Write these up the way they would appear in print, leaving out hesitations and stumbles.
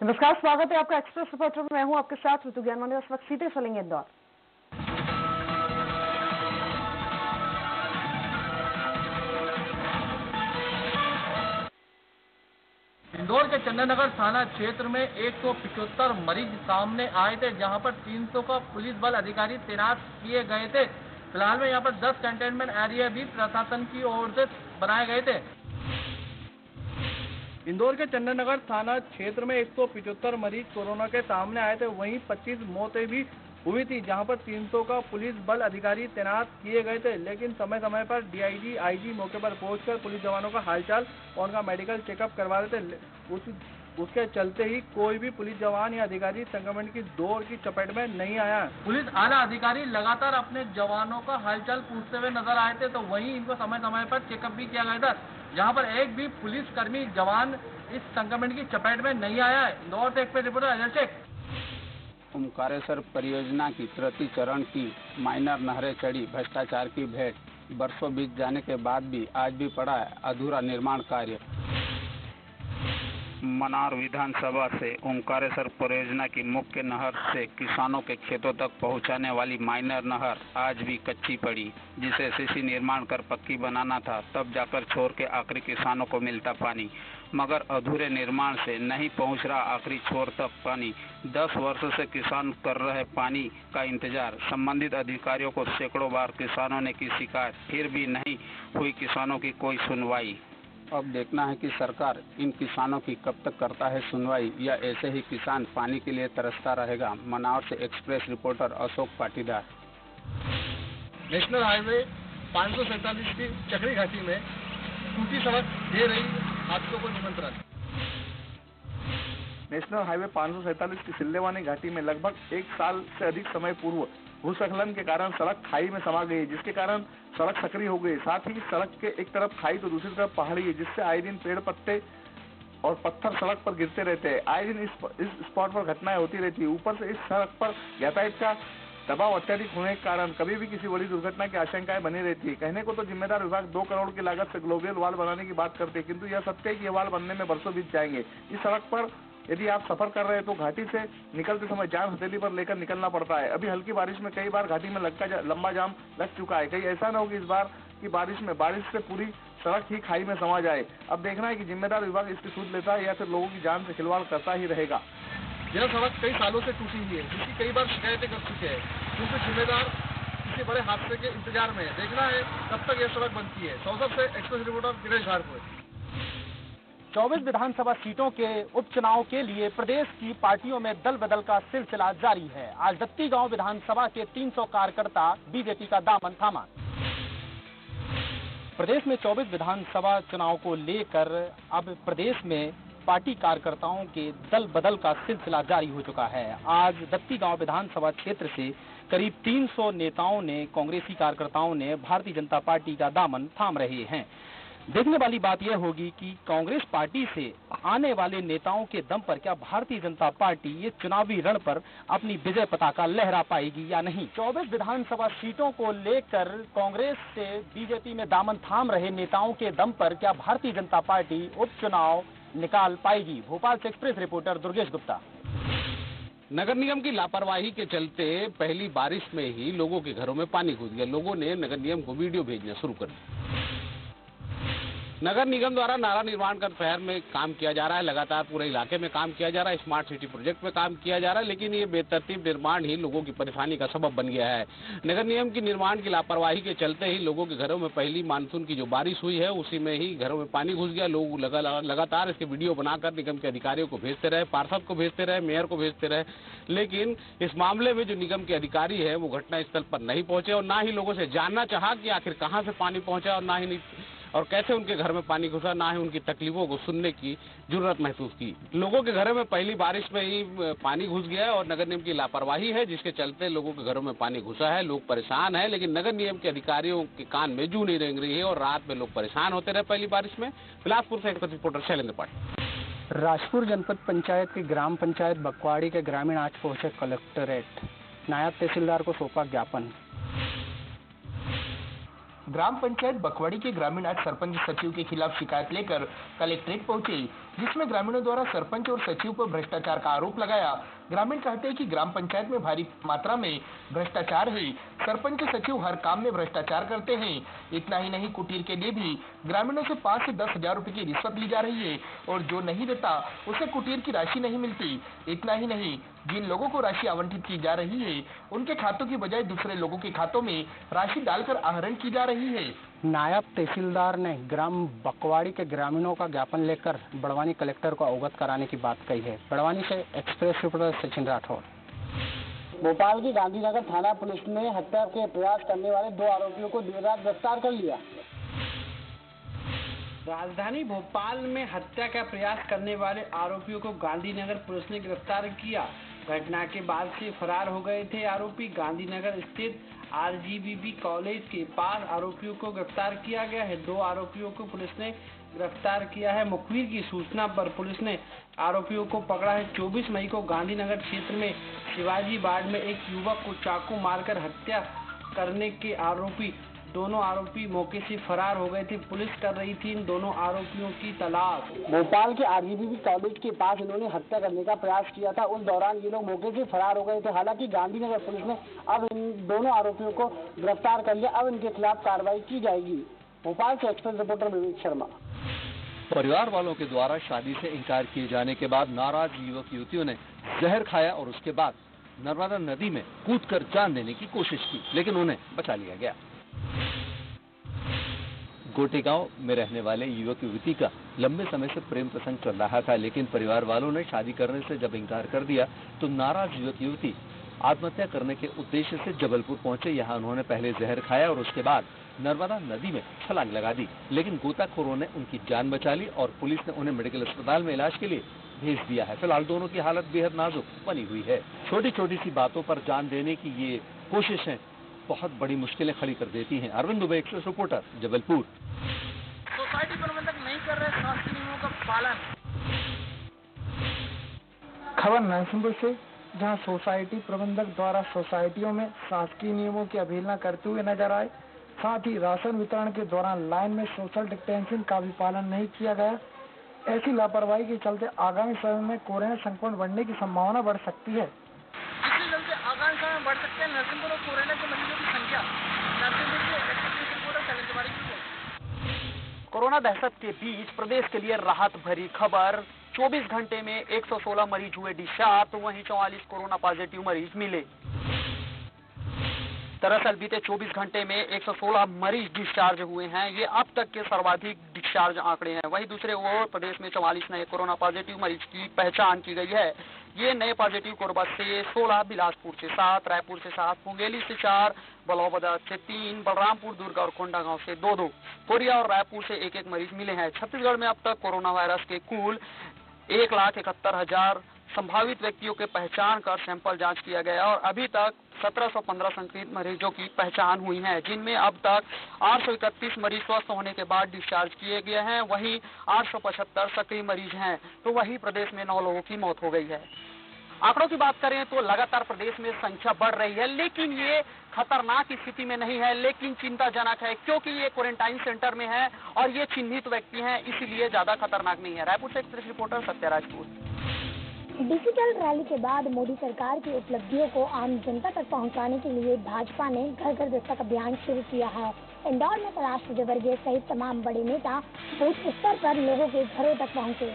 नमस्कार, स्वागत है आपका एक्सप्रेस रिपोर्टर में। मैं हूं आपके साथ ऋतु ज्ञानवानी। इस वक्त सीधे चलेंगे इंदौर। इंदौर के चंदननगर थाना क्षेत्र में 175 मरीज सामने आए थे, जहां पर 300 का पुलिस बल अधिकारी तैनात किए गए थे। फिलहाल में यहां पर 10 कंटेनमेंट एरिया भी प्रशासन की ओर से बनाए गए थे। इंदौर के चंदननगर थाना क्षेत्र में 175 मरीज कोरोना के सामने आए थे। वहीं 25 मौतें भी हुई थी, जहां पर 300 का पुलिस बल अधिकारी तैनात किए गए थे। लेकिन समय समय पर डीआईजी, आईजी मौके पर पहुंचकर पुलिस जवानों का हालचाल और उनका मेडिकल चेकअप करवा रहे थे। उसके चलते ही कोई भी पुलिस जवान या अधिकारी संक्रमण की दौर की चपेट में नहीं आया। पुलिस आला अधिकारी लगातार अपने जवानों का हालचाल पूछते हुए नजर आए थे, तो वहीं इनको समय समय पर चेकअप भी किया गया था, जहां पर एक भी पुलिसकर्मी जवान इस संक्रमण की चपेट में नहीं आया है। इंदौर से एक्सप्रेस रिपोर्टर अजय शेख। ओमकारेश्वर परियोजना की तृतीय चरण की माइनर नहरें चढ़ी, भ्रष्टाचार की भेंट। बरसों बीत जाने के बाद भी आज भी पड़ा है अधूरा निर्माण कार्य। मनार विधानसभा से ओमकारेश्वर परियोजना की मुख्य नहर से किसानों के खेतों तक पहुंचाने वाली माइनर नहर आज भी कच्ची पड़ी, जिसे सीसी निर्माण कर पक्की बनाना था, तब जाकर छोर के आखिरी किसानों को मिलता पानी। मगर अधूरे निर्माण से नहीं पहुंच रहा आखिरी छोर तक पानी। 10 वर्षों से किसान कर रहे पानी का इंतजार। संबंधित अधिकारियों को सैकड़ों बार किसानों ने की शिकायत, फिर भी नहीं हुई किसानों की कोई सुनवाई। अब देखना है कि सरकार इन किसानों की कब तक करता है सुनवाई, या ऐसे ही किसान पानी के लिए तरसता रहेगा। मनावर से express reporter Ashok Patidar. National highway 547 की चक्री घाटी में टूटी सड़क दे रही हादसों को निमंत्रण। नेशनल हाईवे 547 की सिल्लेवानी घाटी में लगभग 1 साल से अधिक समय पूर्व भूस्खलन के कारण सड़क खाई में समा गई, जिसके कारण सड़क सक्रिय हो गई। साथ ही सड़क के एक तरफ खाई तो दूसरी तरफ पहाड़ी है, जिससे आए दिन पेड़ पत्ते और पत्थर सड़क पर गिरते रहते हैं। आए दिन इस स्पॉट पर घटनाएं होती रहती है। ऊपर से इस सड़क पर यातायात का दबाव अत्यधिक होने के कारण कभी भी किसी बड़ी दुर्घटना की आशंकाएं बनी रहती है। कहने को तो जिम्मेदार विभाग 2 करोड़ की लागत से ग्लोबल वाल बनाने की बात करते हैं, किंतु यह सत्य है कि यह वाल बनने में बरसों बीत जाएंगे। इस सड़क पर यदि आप सफर कर रहे हैं तो घाटी से निकलते समय जान हथेली पर लेकर निकलना पड़ता है। अभी हल्की बारिश में कई बार घाटी में लंबा जाम लग चुका है। कहीं ऐसा न हो कि इस बार की बारिश से पूरी सड़क ही खाई में समा जाए। अब देखना है कि जिम्मेदार विभाग इसकी सूद लेता है या फिर लोगों की जान से खिलवाड़ करता ही रहेगा। यह सड़क कई सालों से टूटी हुई है, जिसकी कई बार शिकायतें कर चुके हैं, क्योंकि जिम्मेदार किसी बड़े हादसे के इंतजार में है। देखना है कब तक यह सड़क बनती है। चौसठ से एक्सप्रेस रिपोर्टर दिनेश झारपुर। 24 विधानसभा सीटों के उपचुनाव के लिए प्रदेश की पार्टियों में दल बदल का सिलसिला जारी है। आज दत्ती गांव विधानसभा के 300 कार्यकर्ता बीजेपी का दामन थामा। प्रदेश में 24 विधानसभा चुनाव को लेकर अब प्रदेश में पार्टी कार्यकर्ताओं के दल बदल का सिलसिला जारी हो चुका है। आज दत्ती गांव विधानसभा क्षेत्र से करीब 300 नेताओं ने, कांग्रेसी कार्यकर्ताओं ने भारतीय जनता पार्टी का दामन थाम रहे हैं। देखने वाली बात यह होगी कि कांग्रेस पार्टी से आने वाले नेताओं के दम पर क्या भारतीय जनता पार्टी ये चुनावी रण पर अपनी विजय पताका लहरा पाएगी या नहीं। 24 विधानसभा सीटों को लेकर कांग्रेस से बीजेपी में दामन थाम रहे नेताओं के दम पर क्या भारतीय जनता पार्टी उपचुनाव निकाल पाएगी। भोपाल से एक्सप्रेस रिपोर्टर दुर्गेश गुप्ता। नगर निगम की लापरवाही के चलते पहली बारिश में ही लोगों के घरों में पानी घुस गया। लोगों ने नगर निगम को वीडियो भेजना शुरू कर दिया। नगर निगम द्वारा नाला निर्माण कर शहर में काम किया जा रहा है, लगातार पूरे इलाके में काम किया जा रहा है, स्मार्ट सिटी प्रोजेक्ट में काम किया जा रहा है, लेकिन ये बेतरतीब निर्माण ही लोगों की परेशानी का सबब बन गया है। नगर निगम की निर्माण की लापरवाही के चलते ही लोगों के घरों में पहली मानसून की जो बारिश हुई है उसी में ही घरों में पानी घुस गया। लोग लगातार इसके वीडियो बनाकर निगम के अधिकारियों को भेजते रहे, पार्षद को भेजते रहे, मेयर को भेजते रहे, लेकिन इस मामले में जो निगम के अधिकारी है वो घटनास्थल पर नहीं पहुंचे और ना ही लोगों से जानना चाहा कि आखिर कहां से पानी पहुंचा और कैसे उनके घर में पानी घुसा, ना ही उनकी तकलीफों को सुनने की जरूरत महसूस की। लोगों के घरों में पहली बारिश में ही पानी घुस गया और नगर निगम की लापरवाही है, जिसके चलते लोगों के घरों में पानी घुसा है। लोग परेशान है, लेकिन नगर निगम के अधिकारियों के कान में जू नहीं रेंग रही है और रात में लोग परेशान होते रहे पहली बारिश में। बिलासपुर से रिपोर्टर शैलेंद्र पाटिल। राजपुर जनपद पंचायत की ग्राम पंचायत बकवाड़ी के ग्रामीण आज पहुंचे कलेक्टरेट। नायब तहसीलदार को सौंपा ज्ञापन। ग्राम पंचायत बकवाड़ी के ग्रामीण आज सरपंच सचिव के खिलाफ शिकायत लेकर कलेक्ट्रेट पहुंचे, जिसमें ग्रामीणों द्वारा सरपंच और सचिव पर भ्रष्टाचार का आरोप लगाया। ग्रामीण कहते हैं कि ग्राम पंचायत में भारी मात्रा में भ्रष्टाचार है। सरपंच सचिव हर काम में भ्रष्टाचार करते हैं। इतना ही नहीं, कुटीर के लिए भी ग्रामीणों से 5 से 10 हजार रुपए की रिश्वत ली जा रही है और जो नहीं देता उसे कुटीर की राशि नहीं मिलती। इतना ही नहीं, जिन लोगों को राशि आवंटित की जा रही है उनके खातों की बजाय दूसरे लोगों के खातों में राशि डालकर आहरण की जा रही है। नायब तहसीलदार ने ग्राम बकवाड़ी के ग्रामीणों का ज्ञापन लेकर बड़वानी कलेक्टर को अवगत कराने की बात कही है। बड़वानी से एक्सप्रेस रिपोर्टर सचिन राठौर। भोपाल की गांधीनगर थाना पुलिस ने हत्या के प्रयास करने वाले 2 आरोपियों को देर रात गिरफ्तार कर लिया। राजधानी भोपाल में हत्या का प्रयास करने वाले आरोपियों को गांधीनगर पुलिस ने गिरफ्तार किया। घटना के बाद से फरार हो गए थे आरोपी। गांधीनगर स्थित RGBB कॉलेज के पास आरोपियों को गिरफ्तार किया गया है। 2 आरोपियों को पुलिस ने गिरफ्तार किया है। मुखबिर की सूचना पर पुलिस ने आरोपियों को पकड़ा है। 24 मई को गांधीनगर क्षेत्र में शिवाजी बाग में एक युवक को चाकू मारकर हत्या करने के दोनों आरोपी मौके से फरार हो गए थे। पुलिस कर रही थी इन दोनों आरोपियों की तलाश। भोपाल के RGBB कॉलेज के पास इन्होंने हत्या करने का प्रयास किया था। उस दौरान ये लोग मौके से फरार हो गए थे। हालांकि गांधीनगर पुलिस ने अब इन दोनों आरोपियों को गिरफ्तार कर लिया। अब इनके खिलाफ कार्रवाई की जाएगी। भोपाल से एक्सप्रेस रिपोर्टर विवेक शर्मा। परिवार वालों के द्वारा शादी से इनकार किए जाने के बाद नाराज युवक युवतियों ने जहर खाया और उसके बाद नर्मदा नदी में कूदकर जान देने की कोशिश की, लेकिन उन्हें बचा लिया गया। गोटेगांव में रहने वाले युवक युवती का लंबे समय से प्रेम प्रसंग चल रहा था, लेकिन परिवार वालों ने शादी करने से जब इनकार कर दिया तो नाराज युवक युवती आत्महत्या करने के उद्देश्य से जबलपुर पहुंचे। यहां उन्होंने पहले जहर खाया और उसके बाद नर्मदा नदी में छलांग लगा दी, लेकिन गोताखोरों ने उनकी जान बचा ली और पुलिस ने उन्हें मेडिकल अस्पताल में इलाज के लिए भेज दिया है। फिलहाल दोनों की हालत बेहद नाजुक बनी हुई है। छोटी छोटी सी बातों पर जान देने की ये कोशिशें बहुत बड़ी मुश्किलें खड़ी कर देती हैं। Arvind Dubey, express reporter, Jabalpur. Society प्रबंधक नहीं कर रहे शासकीय नियमों का पालन। खबर नरसिंहपुर से, जहां सोसाइटी प्रबंधक द्वारा सोसाइटियों में शासकीय नियमों की अवहेलना करते हुए नजर आए। साथ ही राशन वितरण के दौरान लाइन में सोशल डिस्टेंसिंग का भी पालन नहीं किया गया। ऐसी लापरवाही के चलते आगामी समय में कोरोना संक्रमण बढ़ने की संभावना बढ़ सकती है। इसके चलते आगामी समय में बढ़ सकते हैं नरसिंहपुर और कोरोना के मरीजों की संख्या। नरसिंहपुर से एक्सप्रेस रिपोर्टर शैलेंद्र तिवारी की रिपोर्ट। कोरोना दहशत के बीच प्रदेश के लिए राहत भरी खबर। 24 घंटे में 116 मरीज हुए डिस्चार्ज, तो वहीं 44 कोरोना पॉजिटिव मरीज मिले। दरअसल बीते 24 घंटे में 116 मरीज डिस्चार्ज हुए हैं। ये अब तक के सर्वाधिक डिस्चार्ज आंकड़े हैं। वहीं दूसरे ओर प्रदेश में 44 नए कोरोना पॉजिटिव मरीज की पहचान की गई है। ये नए पॉजिटिव कोरबा से 16, बिलासपुर से 7, रायपुर से 7, मुंगेली से 4, बलौदाबाद से 3, बलरामपुर, दुर्ग और कोंडागांव से 2-2, कोरिया और रायपुर से 1-1 मरीज मिले हैं। छत्तीसगढ़ में अब तक कोरोना वायरस के कुल 1,71,000 संभावित व्यक्तियों के पहचान कर सैंपल जांच किया गया और अभी तक 1715 संक्रमित मरीजों की पहचान हुई है, जिनमें अब तक 831 मरीज स्वस्थ होने के बाद डिस्चार्ज किए गए हैं। वहीं 875 सक्रिय मरीज हैं, तो वहीं प्रदेश में 9 लोगों की मौत हो गई है। आंकड़ों की बात करें तो लगातार प्रदेश में संख्या बढ़ रही है, लेकिन ये खतरनाक स्थिति में नहीं है, लेकिन चिंताजनक है, क्योंकि ये क्वारंटाइन सेंटर में है और ये चिन्हित व्यक्ति हैं, इसीलिए ज्यादा खतरनाक नहीं है। रायपुर से express reporter Satyarajpur. Digital rally के बाद मोदी सरकार की उपलब्धियों को आम जनता तक पहुंचाने के लिए भाजपा ने घर घर दस्तक अभियान शुरू किया है। इंदौर में कैलाश विजयवर्गीय सहित तमाम बड़े नेता बूथ स्तर पर लोगों के घरों तक पहुंचे।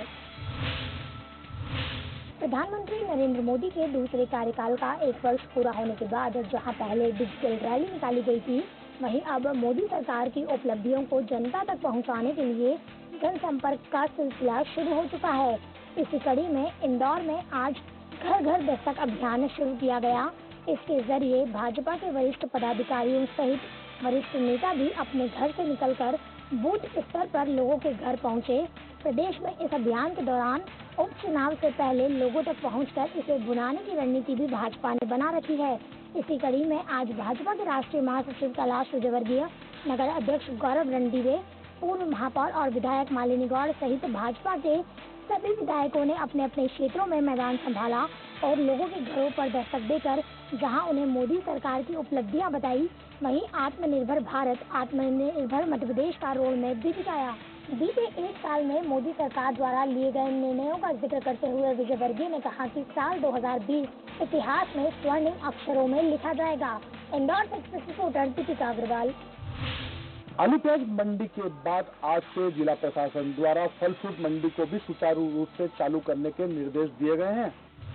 प्रधानमंत्री नरेंद्र मोदी के दूसरे कार्यकाल का 1 वर्ष पूरा होने के बाद जहां पहले डिजिटल रैली निकाली गई थी, वहीं अब मोदी सरकार की उपलब्धियों को जनता तक पहुंचाने के लिए जनसंपर्क का सिलसिला शुरू हो चुका है। इसी कड़ी में इंदौर में आज घर घर दस्तक अभियान शुरू किया गया। इसके जरिए भाजपा के वरिष्ठ पदाधिकारियों सहित वरिष्ठ नेता भी अपने घर से निकलकर बूथ स्तर पर लोगों के घर पहुंचे। प्रदेश में इस अभियान के दौरान उपचुनाव से पहले लोगों तक पहुंचकर इसे बुलाने की रणनीति भी भाजपा ने बना रखी है। इसी कड़ी में आज भाजपा के राष्ट्रीय महासचिव कैलाश विजयवर्गीय, नगर अध्यक्ष गौरव रणदीवे, पूर्व महापौर और विधायक मालिनी गौड़ सहित भाजपा के सभी विधायकों ने अपने अपने क्षेत्रों में मैदान संभाला और लोगों के घरों पर दस्तक देकर जहां उन्हें मोदी सरकार की उपलब्धियां बताई, वहीं आत्मनिर्भर भारत आत्मनिर्भर मध्य प्रदेश का रोड मैप भी दिखाया। बीते एक साल में मोदी सरकार द्वारा लिए गए निर्णयों का जिक्र करते हुए विजयवर्गीय ने कहा कि साल 2020 इतिहास में स्वर्णिम अक्षरों में लिखा जाएगा। इंदौर से एक्सप्रेस रिपोर्टर दीपिका अग्रवाल। आलू प्याज मंडी के बाद आज से जिला प्रशासन द्वारा फल फ्रूट मंडी को भी सुचारू रूप से चालू करने के निर्देश दिए गए हैं।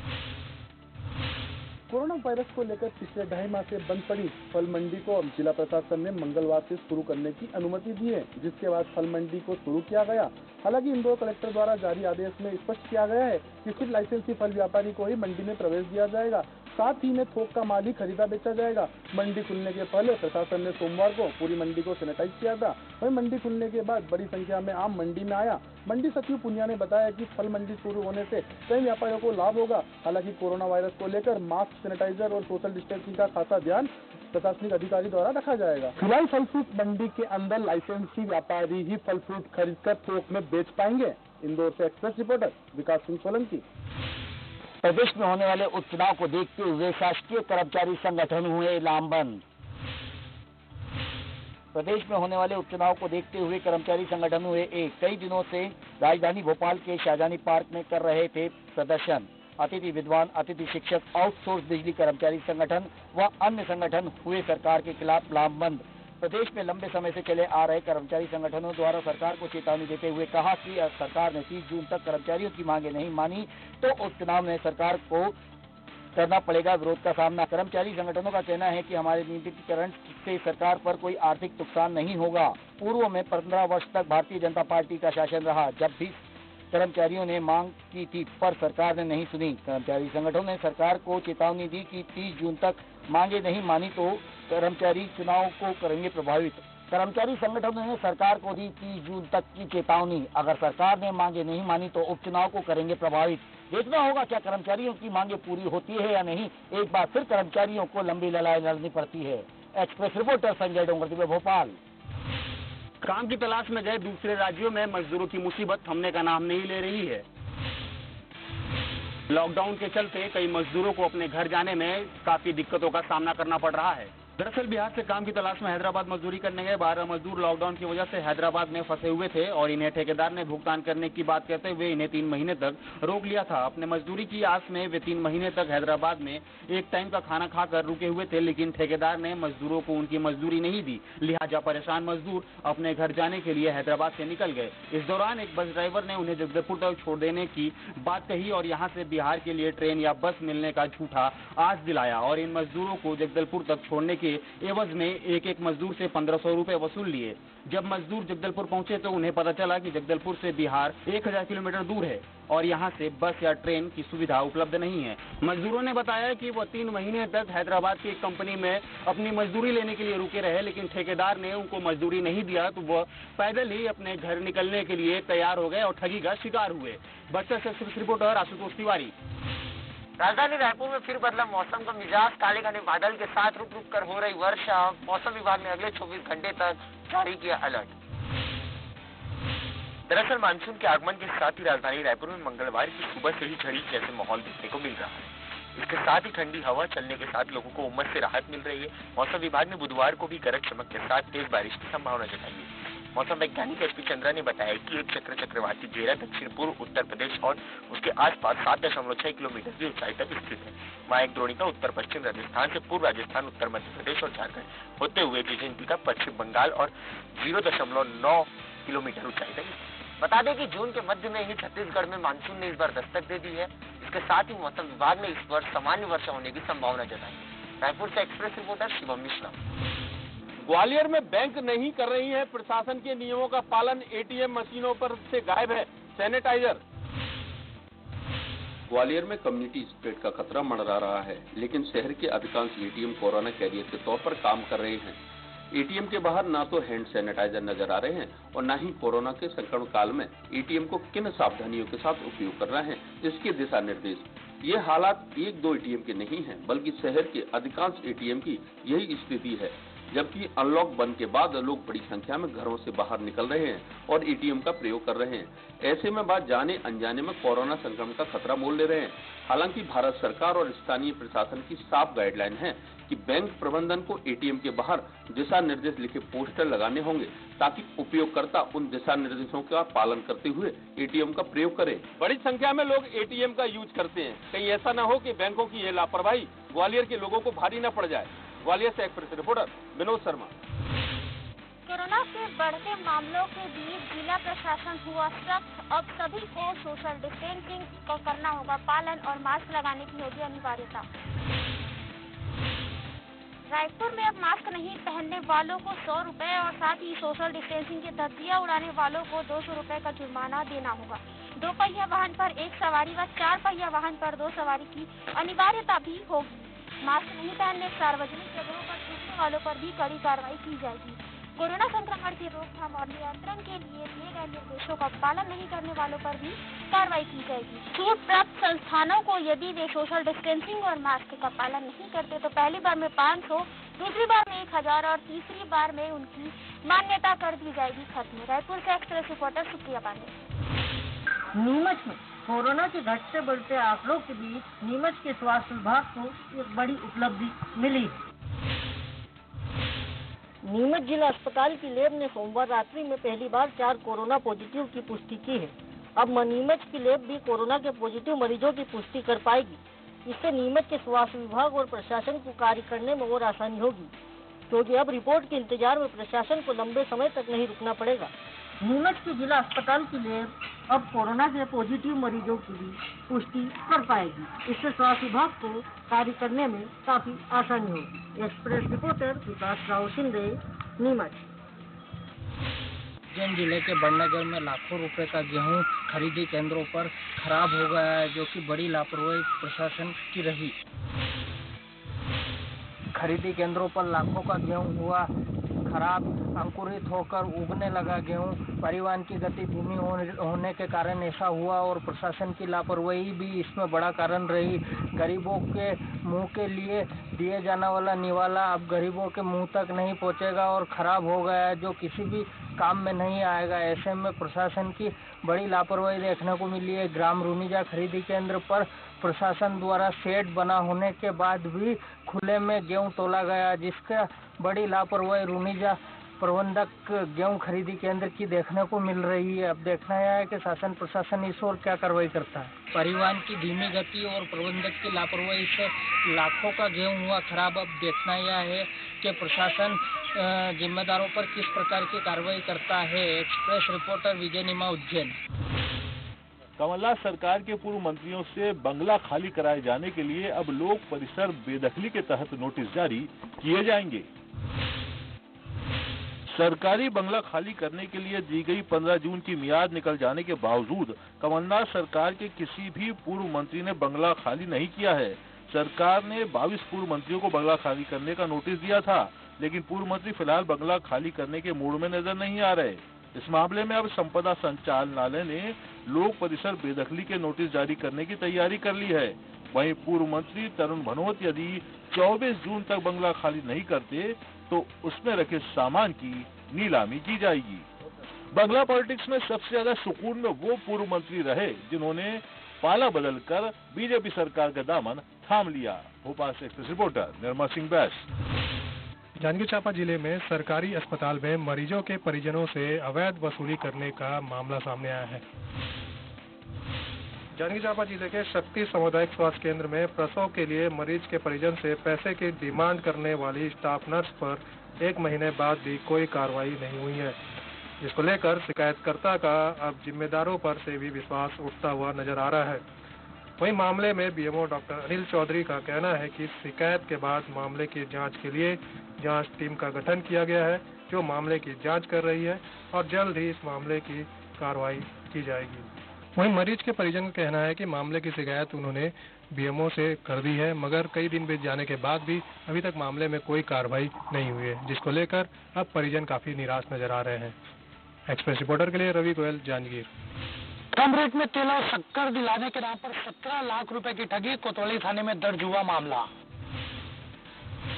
कोरोना वायरस को लेकर पिछले 2.5 माह से बंद पड़ी फल मंडी को जिला प्रशासन ने मंगलवार से शुरू करने की अनुमति दी है, जिसके बाद फल मंडी को शुरू किया गया। हालांकि इंदौर कलेक्टर द्वारा जारी आदेश में स्पष्ट किया गया है कि सिर्फ लाइसेंसी फल व्यापारी को ही मंडी में प्रवेश दिया जाएगा, साथ ही में थोक का माल ही खरीदा बेचा जाएगा। मंडी खुलने के पहले प्रशासन ने सोमवार को पूरी मंडी को सैनिटाइज किया था। वहीं मंडी खुलने के बाद बड़ी संख्या में आम मंडी में आया। मंडी सचिव पुनिया ने बताया कि फल मंडी शुरू होने से कई व्यापारियों को लाभ होगा। हालांकि कोरोना वायरस को लेकर मास्क, सैनिटाइजर और सोशल डिस्टेंसिंग का खासा ध्यान प्रशासनिक अधिकारी द्वारा रखा जाएगा। फिलहाल फल फ्रूट मंडी के अंदर लाइसेंसी व्यापारी ही फल फ्रूट खरीद कर थोक में बेच पाएंगे। इंदौर से एक्सप्रेस रिपोर्टर विकास सिंह सोलंकी। प्रदेश में होने वाले उपचुनाव को देखते हुए शासकीय कर्मचारी संगठन हुए लामबंद। प्रदेश में होने वाले उपचुनाव को देखते हुए कर्मचारी संगठन हुए कई दिनों से राजधानी भोपाल के शाहजहानी पार्क में कर रहे थे प्रदर्शन। अतिथि विद्वान, अतिथि शिक्षक, आउटसोर्स बिजली कर्मचारी संगठन व अन्य संगठन हुए सरकार के खिलाफ लामबंद। प्रदेश में लंबे समय से चले आ रहे कर्मचारी संगठनों द्वारा सरकार को चेतावनी देते हुए कहा कि सरकार ने 30 जून तक कर्मचारियों की मांगे नहीं मानी तो उपचुनाव में सरकार को करना पड़ेगा विरोध का सामना। कर्मचारी संगठनों का कहना है कि हमारे निजीकरण से सरकार पर कोई आर्थिक नुकसान नहीं होगा। पूर्व में 15 वर्ष तक भारतीय जनता पार्टी का शासन रहा, जब भी कर्मचारियों ने मांग की थी पर सरकार ने नहीं सुनी। कर्मचारी संगठनों ने सरकार को चेतावनी दी कि 30 जून तक मांगे नहीं मानी तो कर्मचारी चुनाव को करेंगे प्रभावित। कर्मचारी संगठनों ने सरकार को दी 30 जून तक की चेतावनी, अगर सरकार ने मांगे नहीं मानी तो उपचुनाव को करेंगे प्रभावित। देखना होगा क्या कर्मचारियों की मांगे पूरी होती है या नहीं। एक बार फिर कर्मचारियों को लंबी लड़ाई लड़नी पड़ती है। एक्सप्रेस रिपोर्टर संजय डोंगर, भोपाल। काम की तलाश में गए दूसरे राज्यों में मजदूरों की मुसीबत थमने का नाम नहीं ले रही है। लॉकडाउन के चलते कई मजदूरों को अपने घर जाने में काफी दिक्कतों का सामना करना पड़ रहा है। दरअसल बिहार से काम की तलाश में हैदराबाद मजदूरी करने गए 12 मजदूर लॉकडाउन की वजह से हैदराबाद में फंसे हुए थे और इन्हें ठेकेदार ने भुगतान करने की बात कहते हुए इन्हें 3 महीने तक रोक लिया था। अपने मजदूरी की आस में वे 3 महीने तक हैदराबाद में एक टाइम का खाना खाकर रुके हुए थे, लेकिन ठेकेदार ने मजदूरों को उनकी मजदूरी नहीं दी। लिहाजा परेशान मजदूर अपने घर जाने के लिए हैदराबाद से निकल गए। इस दौरान एक बस ड्राइवर ने उन्हें जगदलपुर तक छोड़ देने की बात कही और यहाँ से बिहार के लिए ट्रेन या बस मिलने का झूठा आस दिलाया और इन मजदूरों को जगदलपुर तक छोड़ने के एवज में एक मजदूर से 1500 रुपए वसूल लिए। जब मजदूर जगदलपुर पहुंचे तो उन्हें पता चला कि जगदलपुर से बिहार 1000 किलोमीटर दूर है और यहां से बस या ट्रेन की सुविधा उपलब्ध नहीं है। मजदूरों ने बताया कि वो 3 महीने तक हैदराबाद की एक कंपनी में अपनी मजदूरी लेने के लिए रुके रहे, लेकिन ठेकेदार ने उनको मजदूरी नहीं दिया तो वह पैदल ही अपने घर निकलने के लिए तैयार हो गए और ठगी का शिकार हुए। बक्सर से रिपोर्टर आशुतोष तिवारी। राजधानी रायपुर में फिर बदला मौसम का मिजाज। काले घने बादल के साथ रुक रुक कर हो रही वर्षा। मौसम विभाग ने अगले 24 घंटे तक जारी किया अलर्ट। दरअसल मानसून के आगमन के साथ ही राजधानी रायपुर में मंगलवार की सुबह से ही झड़ी जैसे माहौल देखने को मिल रहा है। इसके साथ ही ठंडी हवा चलने के साथ लोगों को उमस से राहत मिल रही है। मौसम विभाग ने बुधवार को भी गरज चमक के साथ तेज बारिश की संभावना जताई है। मौसम वैज्ञानिक एसपी चंद्रा ने बताया कि एक चक्रवाती घेरा दक्षिण पूर्व उत्तर प्रदेश और उसके आसपास 7.6 किलोमीटर की ऊंचाई तक स्थित है। वहाँ एक द्रोणिका उत्तर पश्चिम राजस्थान से पूर्व राजस्थान, उत्तर मध्य प्रदेश और झारखंड होते हुए जिंजीका पश्चिम बंगाल और 0.9 किलोमीटर ऊंचाई तक। बता दें कि जून के मध्य में ही छत्तीसगढ़ में मानसून ने इस बार दस्तक दे दी है। इसके साथ ही मौसम विभाग ने इस वर्ष सामान्य वर्षा होने की संभावना जताई है। रायपुर से एक्सप्रेस रिपोर्टर शिवम मिश्रा। ग्वालियर में बैंक नहीं कर रही है प्रशासन के नियमों का पालन। एटीएम मशीनों पर से गायब है सैनिटाइजर। ग्वालियर में कम्युनिटी स्प्रेड का खतरा मंडरा रहा है, लेकिन शहर के अधिकांश एटीएम कोरोना कैरियर के तौर पर काम कर रहे हैं। एटीएम के बाहर ना तो हैंड सैनिटाइजर नजर आ रहे हैं और ना ही कोरोना के संकट काल में एटीएम को किन सावधानियों के साथ उपयोग करना है इसके दिशा निर्देश। ये हालात 1-2 एटीएम के नहीं है, बल्कि शहर के अधिकांश एटीएम की यही स्थिति है। जबकि अनलॉक बंद के बाद लोग बड़ी संख्या में घरों से बाहर निकल रहे हैं और एटीएम का प्रयोग कर रहे हैं। ऐसे में बात जाने अनजाने में कोरोना संक्रमण का खतरा मोल ले रहे हैं। हालांकि भारत सरकार और स्थानीय प्रशासन की साफ गाइडलाइन है कि बैंक प्रबंधन को एटीएम के बाहर दिशा निर्देश लिखे पोस्टर लगाने होंगे ताकि उपयोगकर्ता उन दिशा निर्देशों का पालन करते हुए एटीएम का प्रयोग करें। बड़ी संख्या में लोग एटीएम का यूज करते हैं, कहीं ऐसा न हो कि बैंकों की ये लापरवाही ग्वालियर के लोगों को भारी न पड़ जाए। ग्वालियर से express reporter Vinod Sharma. Corona के बढ़ते मामलों के बीच जिला प्रशासन हुआ सख्त। अब सभी को सोशल डिस्टेंसिंग का करना होगा पालन और मास्क लगाने की होगी अनिवार्यता। रायपुर में अब मास्क नहीं पहनने वालों को 100 रुपए और साथ ही सोशल डिस्टेंसिंग की धज्जियां उड़ाने वालों को 200 रुपए का जुर्माना देना होगा। 2 पहिया वाहन पर 1 सवारी व 4 पहिया वाहन पर 2 सवारी की अनिवार्यता भी होगी। मास्क नहीं पहनने सार्वजनिक जगहों पर थूकने वालों पर भी कड़ी कार्रवाई की जाएगी। कोरोना संक्रमण की रोकथाम और नियंत्रण के लिए दिए गए निर्देशों का पालन नहीं करने वालों पर भी कार्रवाई की जाएगी। छूट प्राप्त संस्थानों को यदि वे सोशल डिस्टेंसिंग और मास्क का पालन नहीं करते तो पहली बार में 500, दूसरी बार में 1000 और तीसरी बार में उनकी मान्यता कर दी जाएगी खत्म। रायपुर से एक्सप्रेस रिपोर्टर सुप्रिया पांडे। नीमच में कोरोना के घटते बढ़ते आंकड़ों के बीच नीमच के स्वास्थ्य विभाग को एक बड़ी उपलब्धि मिली। नीमच जिला अस्पताल की लैब ने सोमवार रात्रि में पहली बार 4 कोरोना पॉजिटिव की पुष्टि की है। अब नीमच की लैब भी कोरोना के पॉजिटिव मरीजों की पुष्टि कर पाएगी। इससे नीमच के स्वास्थ्य विभाग और प्रशासन को कार्य करने में और आसानी होगी, क्योंकि अब रिपोर्ट के इंतजार में प्रशासन को लंबे समय तक नहीं रुकना पड़ेगा। नीमच के जिला अस्पताल की लैब अब कोरोना के पॉजिटिव मरीजों की भी पुष्टि कर पाएगी। इससे स्वास्थ्य विभाग को कार्य करने में काफी आसानी होगी। Express reporter Vikas Rao Shinde, Neemuch. उज्जैन जिले के बड़नगर में लाखों रुपए का गेहूं खरीदी केंद्रों पर खराब हो गया है, जो कि बड़ी लापरवाही प्रशासन की रही। खरीदी केंद्रों पर लाखों का गेहूं हुआ खराब। अंकुरित होकर उगने लगा गेहूं। परिवहन की गति धीमी होने के कारण ऐसा हुआ और प्रशासन की लापरवाही भी इसमें बड़ा कारण रही। गरीबों के मुंह के लिए दिए जाने वाला निवाला अब गरीबों के मुंह तक नहीं पहुंचेगा और खराब हो गया है, जो किसी भी काम में नहीं आएगा। ऐसे में प्रशासन की बड़ी लापरवाही देखने को मिली है। ग्राम रूनीजा खरीदी केंद्र पर प्रशासन द्वारा शेड बना होने के बाद भी खुले में गेहूं तोला गया, जिसका बड़ी लापरवाही रूनीजा प्रबंधक गेहूं खरीदी केंद्र की देखने को मिल रही है। अब देखना यह है कि शासन प्रशासन इस ओर क्या कार्रवाई करता है। परिवहन की धीमी गति और प्रबंधक की लापरवाही से लाखों का गेहूं हुआ खराब। अब देखना यह है कि प्रशासन जिम्मेदारों पर किस प्रकार की कार्रवाई करता है। एक्सप्रेस रिपोर्टर विजय निमा, उज्जैन। कमलनाथ सरकार के पूर्व मंत्रियों से बंगला खाली कराए जाने के लिए अब लोक परिसर बेदखली के तहत नोटिस जारी किए जाएंगे। सरकारी बंगला खाली करने के लिए दी गई 15 जून की मियाद निकल जाने के बावजूद कमलनाथ सरकार के किसी भी पूर्व मंत्री ने बंगला खाली नहीं किया है। सरकार ने 22 पूर्व मंत्रियों को बंगला खाली करने का नोटिस दिया था, लेकिन पूर्व मंत्री फिलहाल बंगला खाली करने के मूड में नजर नहीं आ रहे। इस मामले में अब संपदा संचालनालय ने लोक परिसर बेदखली के नोटिस जारी करने की तैयारी कर ली है। वहीं पूर्व मंत्री तरुण भनोत यदि 24 जून तक बंगला खाली नहीं करते तो उसमें रखे सामान की नीलामी की जाएगी। बंगला पॉलिटिक्स में सबसे ज्यादा सुकून में वो पूर्व मंत्री रहे जिन्होंने पाला बदलकर बीजेपी सरकार का दामन थाम लिया। भोपाल से एक्सप्रेस रिपोर्टर निर्मल सिंह बैस। जांजगीर चांपा जिले में सरकारी अस्पताल में मरीजों के परिजनों से अवैध वसूली करने का मामला सामने आया है। जांजगीर चांपा जिले के शक्ति सामुदायिक स्वास्थ्य केंद्र में प्रसव के लिए मरीज के परिजन से पैसे की डिमांड करने वाली स्टाफ नर्स पर 1 महीने बाद भी कोई कार्रवाई नहीं हुई है, जिसको लेकर शिकायतकर्ता का अब जिम्मेदारों पर से भी विश्वास उठता हुआ नजर आ रहा है। वहीं मामले में बीएमओ डॉक्टर अनिल चौधरी का कहना है कि शिकायत के बाद मामले की जांच के लिए जांच टीम का गठन किया गया है, जो मामले की जांच कर रही है और जल्द ही इस मामले की कार्रवाई की जाएगी। वहीं मरीज के परिजन का कहना है कि मामले की शिकायत उन्होंने बीएमओ से कर दी है, मगर कई दिन बीत जाने के बाद भी अभी तक मामले में कोई कार्रवाई नहीं हुई है, जिसको लेकर अब परिजन काफी निराश नजर आ रहे हैं। एक्सप्रेस रिपोर्टर के लिए रवि गोयल, जांजगीर। कम रेट में तेल और शक्कर दिलाने के नाम पर 17 लाख रुपए की ठगी, कोतवाली थाने में दर्ज हुआ मामला।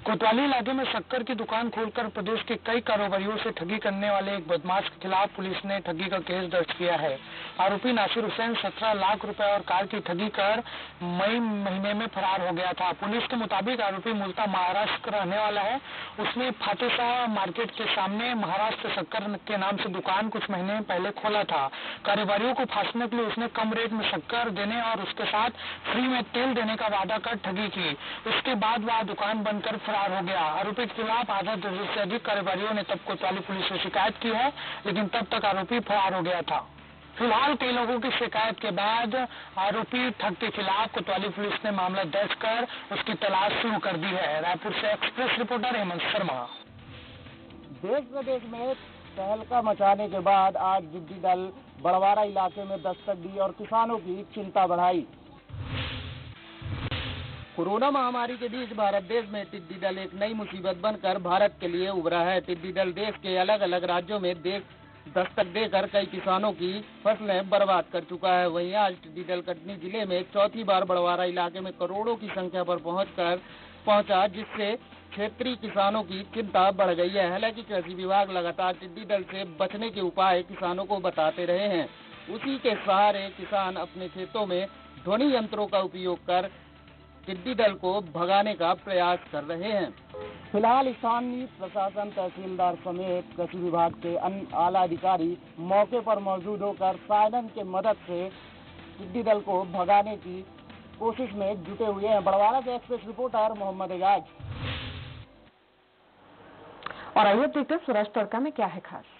कोतवाली इलाके में शक्कर की दुकान खोलकर प्रदेश के कई कारोबारियों से ठगी करने वाले एक बदमाश के खिलाफ पुलिस ने ठगी का केस दर्ज किया है। आरोपी नासिर हुसैन 17 लाख रुपए और कार की ठगी कर मई महीने में फरार हो गया था। पुलिस के मुताबिक आरोपी मूलतः महाराष्ट्र का रहने वाला है। उसने फातेशाह मार्केट के सामने महाराष्ट्र शक्कर के नाम से दुकान कुछ महीने पहले खोला था। कारोबारियों को फांसने के लिए उसने कम रेट में शक्कर देने और उसके साथ फ्री में तेल देने का वादा कर ठगी की। उसके बाद वह दुकान बंद कर फरार हो गया। आरोपी के खिलाफ आधा दर्जन से अधिक कारोबारियों ने तब कोतवाली पुलिस से शिकायत की है, लेकिन तब तक आरोपी फरार हो गया था। फिलहाल कई लोगों की शिकायत के बाद आरोपी ठग के खिलाफ कोतवाली पुलिस ने मामला दर्ज कर उसकी तलाश शुरू कर दी है। रायपुर से एक्सप्रेस रिपोर्टर हेमंत शर्मा। देश प्रदेश में तहलका मचाने के बाद आज टिड्डी दल बड़वारा इलाके में दस्तक दी और किसानों की चिंता बढ़ाई। कोरोना महामारी के बीच भारत देश में टिड्डी दल एक नई मुसीबत बनकर भारत के लिए उभरा है। टिड्डी दल देश के अलग अलग राज्यों में दस्तक देकर कई किसानों की फसलें बर्बाद कर चुका है। वहीं आज टिड्डी दल कटनी जिले में चौथी बार बड़वारा इलाके में करोड़ों की संख्या पर पहुंचा, जिससे क्षेत्रीय किसानों की चिंता बढ़ गई है। हालांकि कृषि विभाग लगातार टिड्डी दल से बचने के उपाय किसानों को बताते रहे हैं। उसी के सहारे किसान अपने खेतों में ध्वनि यंत्रों का उपयोग कर टिड्डी दल को भगाने का प्रयास कर रहे हैं। फिलहाल स्थानीय प्रशासन, तहसीलदार समेत कृषि विभाग के अन्य आला अधिकारी मौके पर मौजूद होकर सायरन के मदद से टिड्डी दल को भगाने की कोशिश में जुटे हुए हैं। बड़वारा से एक्सप्रेस रिपोर्टर मोहम्मद एजाज। और आइए देखते हैं स्वराज तड़का में क्या है खास।